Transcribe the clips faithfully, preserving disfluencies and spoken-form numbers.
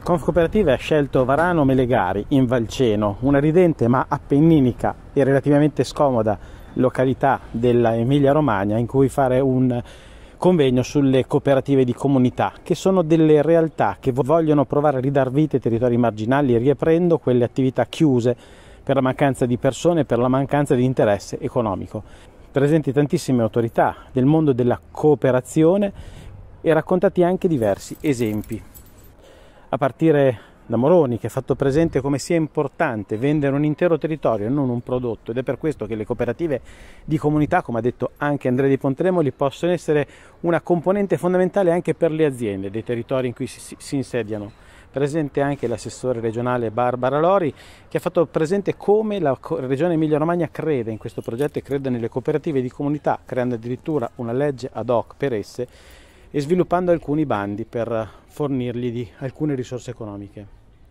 Confcooperative ha scelto Varano Melegari in Valceno, una ridente ma appenninica e relativamente scomoda località della Emilia Romagna, in cui fare un convegno sulle cooperative di comunità, che sono delle realtà che vogliono provare a ridar vita ai territori marginali, riaprendo quelle attività chiuse per la mancanza di persone e per la mancanza di interesse economico. Presenti tantissime autorità del mondo della cooperazione e raccontati anche diversi esempi, a partire da Moroni, che ha fatto presente come sia importante vendere un intero territorio e non un prodotto, ed è per questo che le cooperative di comunità, come ha detto anche Andrea Di Pontremoli, possono essere una componente fondamentale anche per le aziende dei territori in cui si, si insediano. Presente anche l'assessore regionale Barbara Lori, che ha fatto presente come la regione Emilia Romagna crede in questo progetto e crede nelle cooperative di comunità, creando addirittura una legge ad hoc per esse e sviluppando alcuni bandi per fornirgli di alcune risorse economiche.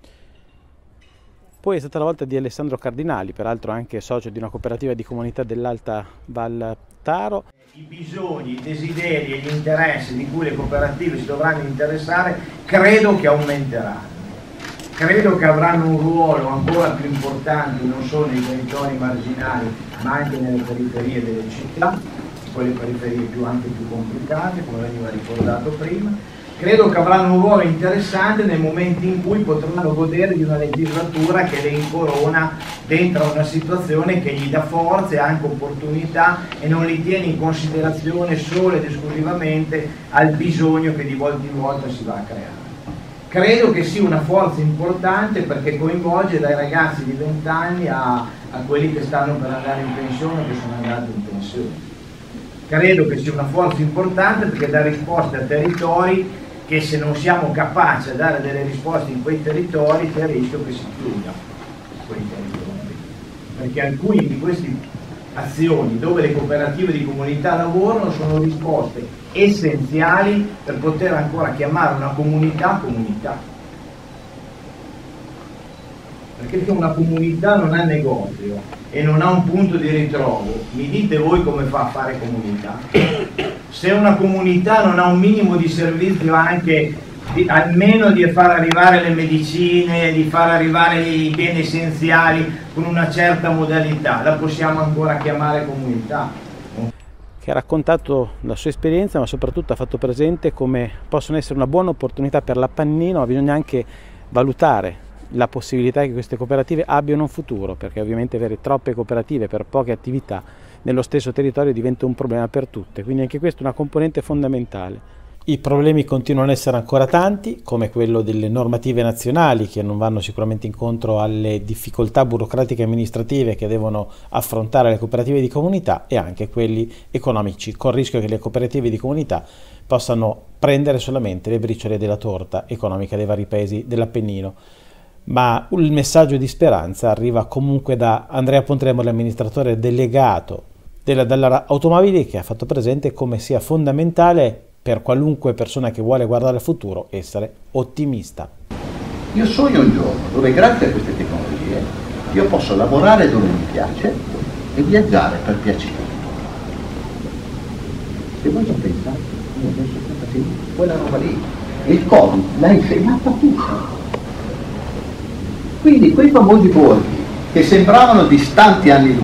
Poi è stata la volta di Alessandro Cardinali, peraltro anche socio di una cooperativa di comunità dell'Alta Val Taro. I bisogni, i desideri e gli interessi di cui le cooperative si dovranno interessare credo che aumenteranno. Credo che avranno un ruolo ancora più importante non solo nei territori marginali ma anche nelle periferie delle città, quelle periferie più, anche più complicate, come veniva ricordato prima. Credo che avranno un ruolo interessante nel momento in cui potranno godere di una legislatura che le incorona dentro una situazione che gli dà forza e anche opportunità e non li tiene in considerazione solo ed esclusivamente al bisogno che di volta in volta si va a creare. Credo che sia una forza importante perché coinvolge dai ragazzi di venti anni a, a quelli che stanno per andare in pensione o che sono andati in pensione. Credo che sia una forza importante perché dà risposte a territori che, se non siamo capaci a dare delle risposte in quei territori, c'è il rischio che si chiudano quei territori. Perché alcune di queste azioni dove le cooperative di comunità lavorano sono risposte essenziali per poter ancora chiamare una comunità comunità. Perché se una comunità non ha negozio e non ha un punto di ritrovo, mi dite voi come fa a fare comunità? Se una comunità non ha un minimo di servizio anche di, almeno di far arrivare le medicine, di far arrivare i beni essenziali con una certa modalità, la possiamo ancora chiamare comunità? Che ha raccontato la sua esperienza, ma soprattutto ha fatto presente come possono essere una buona opportunità per l'Appennino, ma bisogna anche valutare la possibilità che queste cooperative abbiano un futuro, perché ovviamente avere troppe cooperative per poche attività nello stesso territorio diventa un problema per tutte, quindi anche questa è una componente fondamentale. I problemi continuano ad essere ancora tanti, come quello delle normative nazionali che non vanno sicuramente incontro alle difficoltà burocratiche e amministrative che devono affrontare le cooperative di comunità, e anche quelli economici, col rischio che le cooperative di comunità possano prendere solamente le briciole della torta economica dei vari paesi dell'Appennino. Ma il messaggio di speranza arriva comunque da Andrea Pontremoli, amministratore delegato della Dallara Automobili, che ha fatto presente come sia fondamentale per qualunque persona che vuole guardare al futuro essere ottimista. Io sogno un giorno dove, grazie a queste tecnologie, io posso lavorare dove mi piace e viaggiare per piacere. Se voi ci pensate, io penso che quella roba lì, il Covid l'ha insegnata tutta. Quindi quei famosi borghi che sembravano distanti anni